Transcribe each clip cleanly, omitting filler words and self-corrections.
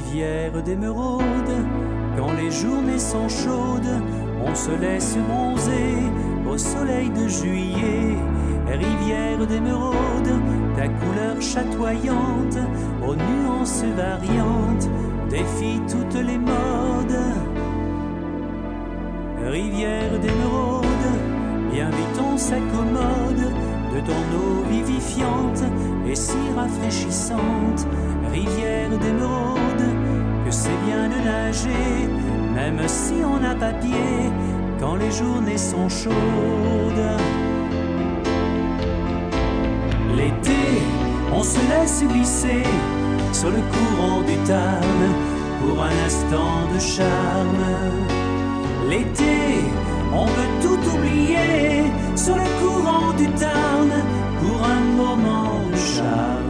Rivière d'émeraude, quand les journées sont chaudes, on se laisse bronzer au soleil de juillet. Rivière d'émeraude, ta couleur chatoyante, aux nuances variantes, défie toutes les modes. Rivière d'émeraude, bien vite on s'accommode de ton eau vivifiante et si rafraîchissante. Rivière d'émeraude, que c'est bien de nager, même si on n'a pas pied, quand les journées sont chaudes. L'été, on se laisse glisser sur le courant du Tarn pour un instant de charme. L'été, on veut tout oublier sur le courant du Tarn pour un moment de charme.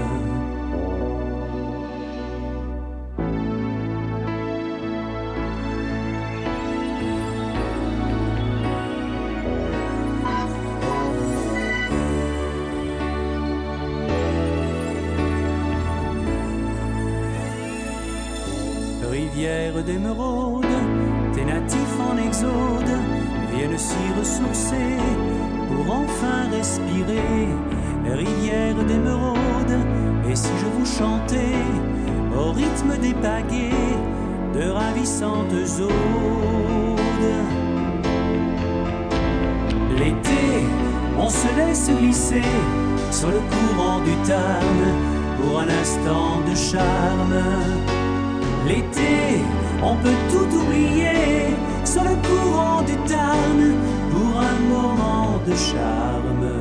Rivière d'émeraude, tes natifs en exode viennent s'y ressourcer pour enfin respirer. Rivière d'émeraude, et si je vous chantais au rythme des pagaies de ravissantes odes. L'été, on se laisse glisser sur le courant du Tarn pour un instant de charme. L'été, on peut tout oublier sur le courant du Tarn pour un moment de charme.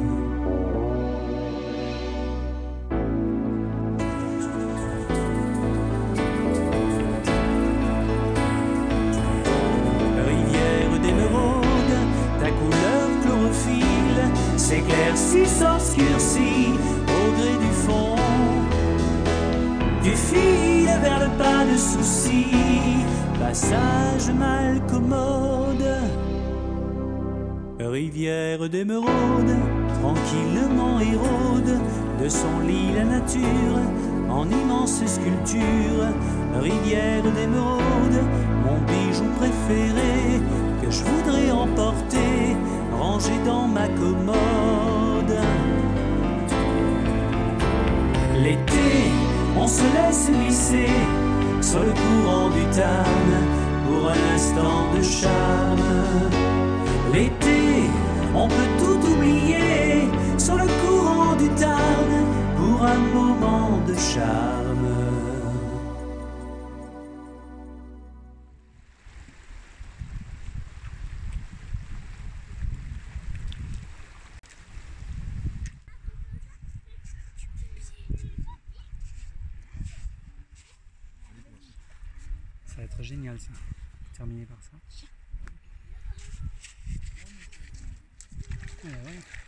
Rivière d'émeraude, ta couleur chlorophylle s'éclaircit, s'obscurcit au gré du fond. Tu files vers le pas de soucis, passage mal commode. Rivière d'émeraude, tranquillement érode de son lit la nature en immense sculpture. Rivière d'émeraude, mon bijou préféré que je voudrais emporter, rangé dans ma commode. L'été, on se laisse glisser sur le courant du Tarn pour un instant de charme. L'été, on peut tout oublier sur le courant du Tarn pour un moment de charme. Ça va être génial ça, terminer par ça. Ouais.